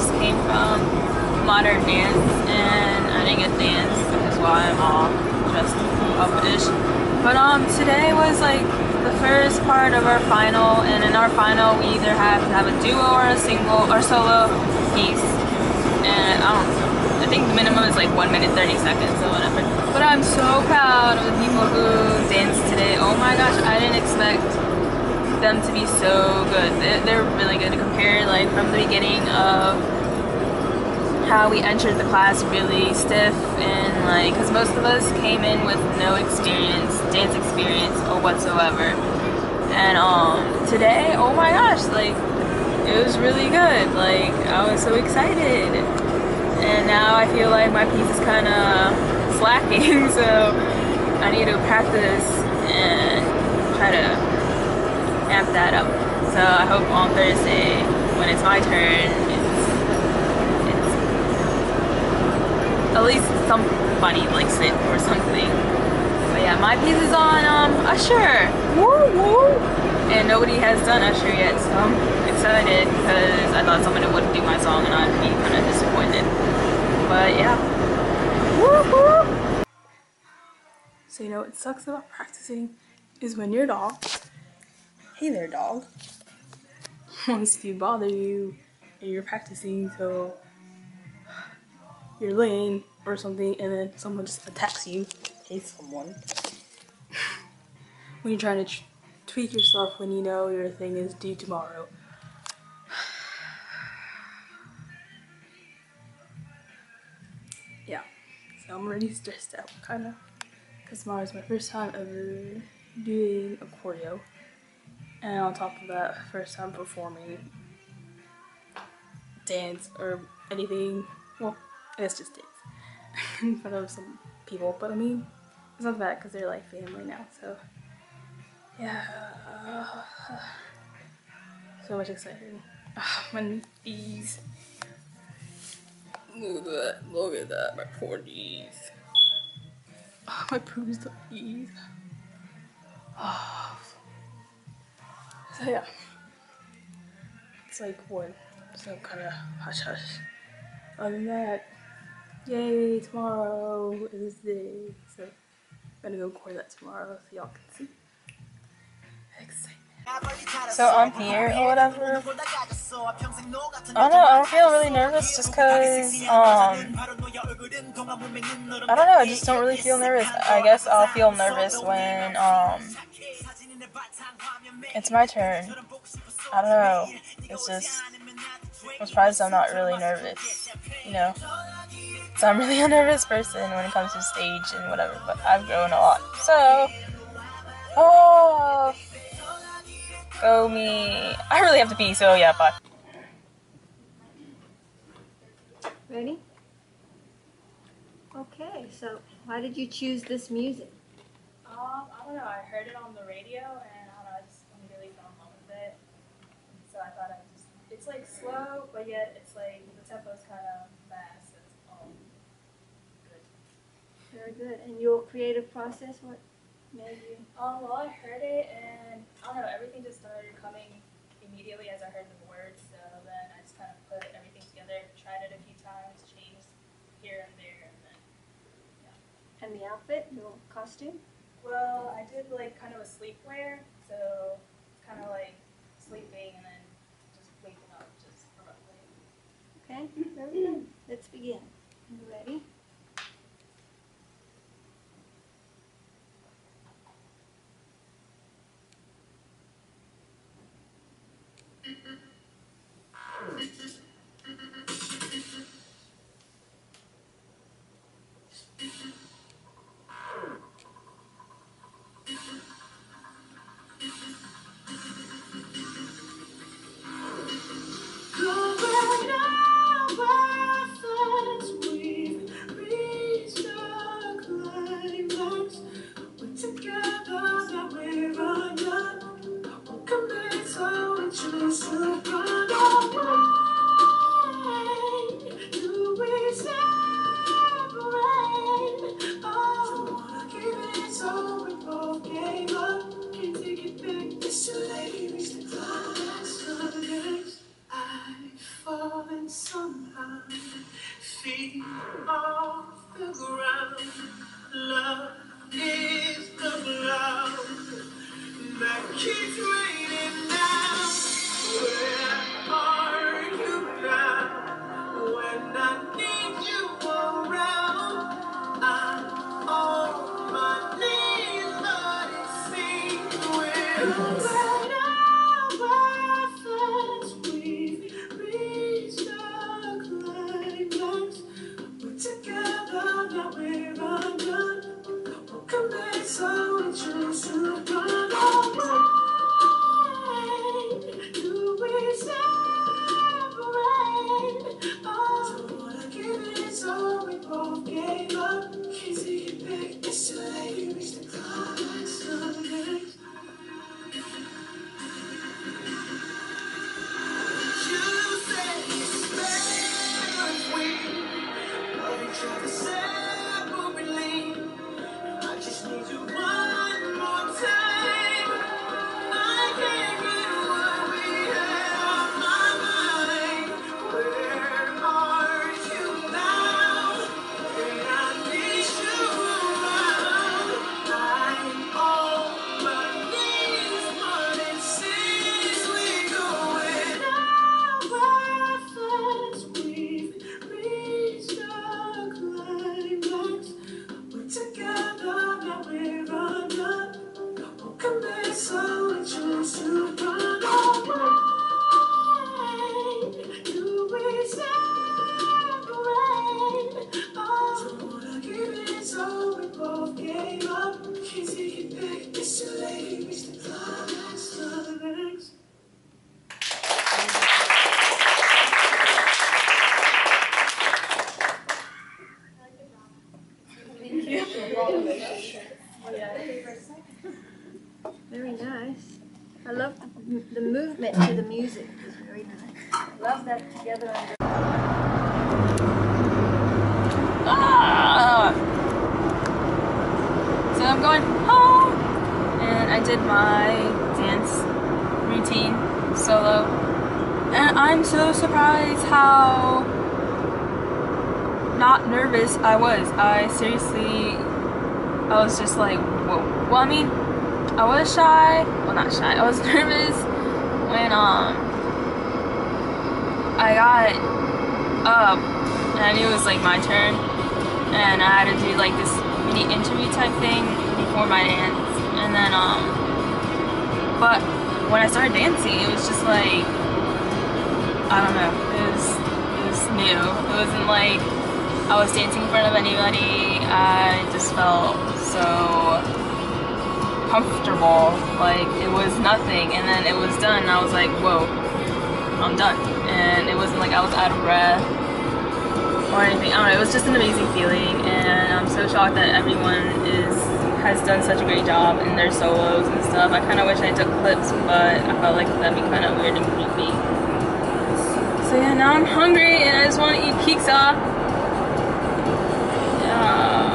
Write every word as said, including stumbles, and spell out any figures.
piece came from modern dance, and I didn't get dance, which is why I'm all dressed up-ish. But um, today was like the first part of our final, and in our final we either have to have a duo or a single or solo piece. And I don't, I think the minimum is like one minute thirty seconds or whatever. But I'm so proud of the people who danced today. Oh my gosh, I didn't expect them to be so good. They're really good to compare, like from the beginning of how we entered the class really stiff, and like because most of us came in with no experience, dance experience or whatsoever. And um today, oh my gosh, like it was really good. Like I was so excited, and now I feel like my piece is kind of slacking, so I need to practice and try to amp that up. So I hope on Thursday when it's my turn, it's, it's at least somebody likes it or something. But yeah, my piece is on um, Usher. Woo woo! And nobody has done Usher yet, so I'm excited because I thought somebody would do my song and I'd be kind of disappointed. But yeah. Woo woo! So you know what sucks about practicing is when your dog, hey there dog, wants to bother you and you're practicing, so you're laying or something and then someone just attacks you. Hey someone. When you're trying to tweak yourself when you know your thing is due tomorrow. Yeah, so I'm already stressed out kind of because tomorrow's my first time ever doing a choreo, and on top of that, first time performing dance or anything. Well, it's just dance in front of some people, but I mean it's not bad because they're like family now, so yeah. So much excited. Oh, my knees. Look at that, look at that, my poor knees. Oh, my bruised knees. Oh. So yeah, it's like one, so kind of hush hush. Other than that, yay, tomorrow is the day. So I'm gonna go record that tomorrow so y'all can see. Excitement. So I'm here or whatever. I don't know, I don't feel really nervous just cause, um, I don't know, I just don't really feel nervous. I guess I'll feel nervous when, um, it's my turn. I don't know, it's just, I'm surprised I'm not really nervous, you know? So I'm really a nervous person when it comes to stage and whatever, but I've grown a lot. So, oh, go me. I really have to pee, so yeah, bye. Ready? Okay, so why did you choose this music? Um, I don't know, I heard it on the radio and I don't know, I just immediately fell in love with it. So I thought I'd just, it's like slow, but yet it's like, the tempo's kind of fast. It's all good. Very good. And your creative process, what made you? Um, well, I heard it and I don't know, everything just started coming immediately as I heard the words. So then I just kind of put everything together, tried it a few times, changed here and there, and then, yeah. And the outfit, your costume? Well, I did like kind of a sleepwear, so it's kind of like sleeping and then just waking up just abruptly. Okay, very good. Let's begin. You ready? Together that we're undone. What can be so we choose to feet off the ground. Love is the cloud that keeps raining down. Where are you now? When I need you around, I'm on my knees, but it seems we're together, now we're undone. What can make so we choose to run away? Do we separate? Oh, don't wanna give it, so we both gave up. Can't take it back, it's too late. You reached the climax of the next. You say it's better if we love each other separately. I just need you one more time. I can't get what we had on my mind. Where are you now? When I need you around, I'm on my knees, but it seems we're going nowhere fast. We've reached the climax. We're together, now we're undone. What can make so we choose to run away? Do we separate? Oh, don't wanna give it, so we both gave up. Can't take it back, it's too late. Reach the climax of the next. Very nice. I love the, the movement to the music. It's very nice. Love that together under. Ah! So I'm going home, and I did my dance routine solo, and I'm so surprised how not nervous I was. I seriously, I was just like, whoa. Well, I mean, I was shy, well not shy, I was nervous when um I got up and I knew it was like my turn, and I had to do like this mini interview type thing before my dance, and then um but when I started dancing, it was just like, I don't know, it was it was new. It wasn't like I was dancing in front of anybody. I just felt so comfortable, like it was nothing, and then it was done and I was like, whoa, I'm done. And it wasn't like I was out of breath or anything. I don't know, it was just an amazing feeling, and I'm so shocked that everyone is has done such a great job in their solos and stuff. I kind of wish I took clips, but I felt like that'd be kind of weird and creepy. So yeah, now I'm hungry and I just want to eat pizza. Yeah.